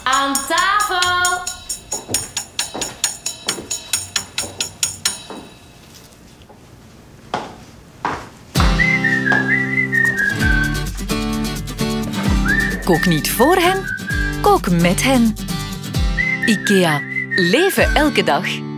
Aan tafel! Kook niet voor hen, kook met hen. IKEA. Leven elke dag.